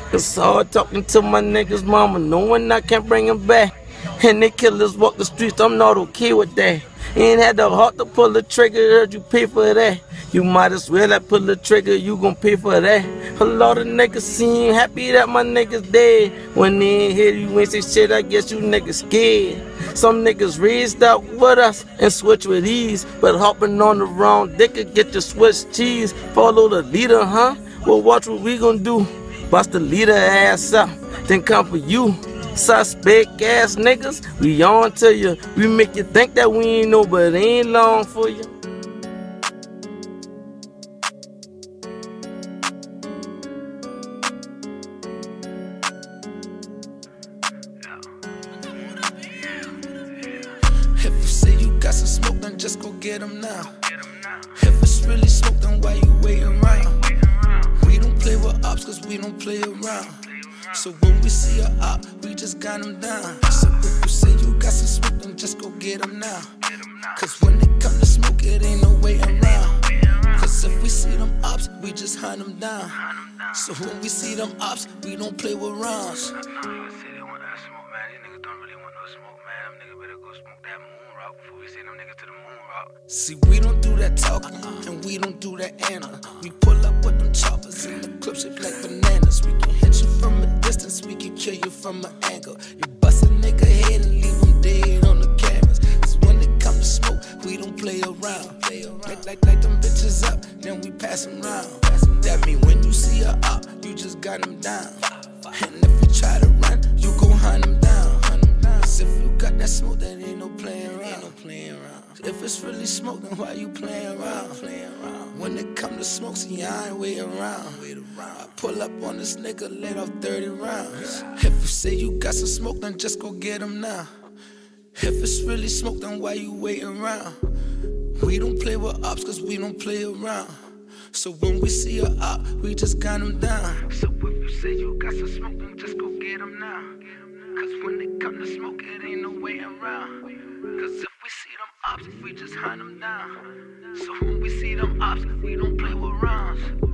It's hard talking to my niggas mama, knowing I can't bring him back. And they killers walk the streets, I'm not okay with that. You ain't had the heart to pull the trigger, heard you pay for that. You might as well have pull the trigger, you gon' pay for that. A lot of niggas seem happy that my niggas dead. When they ain't hear you ain't say shit, I guess you niggas scared. Some niggas raised up with us and switch with ease, but hopping on the wrong dick could get your Swiss cheese. Follow the leader, huh? Well, watch what we gon' do. Bust the leader ass up, then come for you. Suspect ass niggas, we on to you. We make you think that we ain't know, but it ain't long for you. If you say you got some smoke, then just go get them now. If it's really smoke, then why you waiting around? We don't play with ops, cause we don't play around. So when we see a op, we just got them down. So if you say you got some smoke, then just go get them now. Cause when it come to smoke, it ain't no waiting around. Cause if we see them ops, we just hunt them down. So when we see them ops, we don't play with rounds. See, we don't do that talking, and we don't do that Anna. We pull up with them choppers and the clips shaped like bananas. We can hit you from a distance, we can kill you from an angle. You bust a nigga head and leave him dead on the canvas. Cause when it come to smoke, we don't play around. Like them bitches up, then we pass them round. That mean when you see a op, you just got them down. And if you try to run, you go hunt them down. Cause if you got that smoke, then ain't no playing around. If it's really smoke, then why you playing around? When it come to smoke, see, I ain't waiting around. I pull up on this nigga, let off 30 rounds. If you say you got some smoke, then just go get them now. If it's really smoke, then why you waiting around? We don't play with ops, cause we don't play around. So when we see a op, we just got them down. So if you say you got some smoke, then just go get them now. Cause when it come to smoke, it ain't no waiting around. Cause if we see them ops, we just hunt them down. So when we see them ops, we don't play with rounds.